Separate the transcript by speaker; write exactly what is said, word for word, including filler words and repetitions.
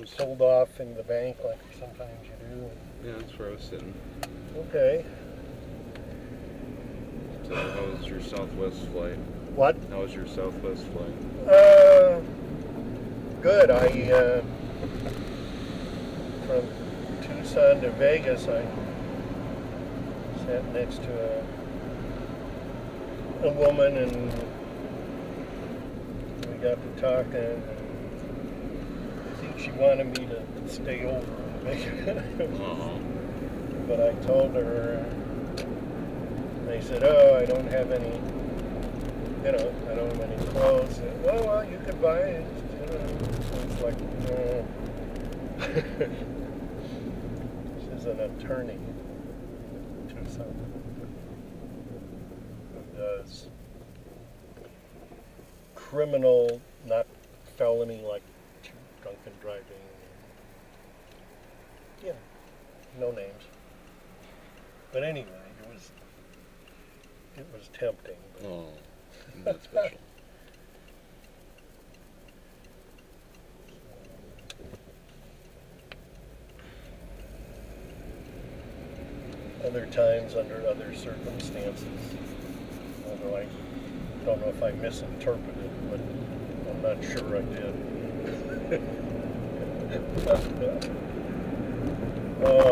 Speaker 1: was,
Speaker 2: sold off in the bank like sometimes you do.
Speaker 1: yeah, that's where I was sitting.
Speaker 2: Okay.
Speaker 1: So how was your Southwest flight?
Speaker 2: What?
Speaker 1: How was your Southwest flight?
Speaker 2: Uh, good. I, uh, from Tucson to Vegas, I sat next to a, a woman and we got to talking. And I think she wanted me to stay over and make it.
Speaker 1: Uh-huh.
Speaker 2: But I told her, they said, oh, I don't have any, you know, I don't have any clothes. And, well, well, you could buy it. You know. So it's like, no. She's an attorney in Tucson who does criminal, not felony, like drunken driving. Yeah, no names. But anyway, it was it was tempting. But
Speaker 1: Oh, that's special.
Speaker 2: Other times, under other circumstances, although I don't know if I misinterpreted, but I'm not sure I did. Oh.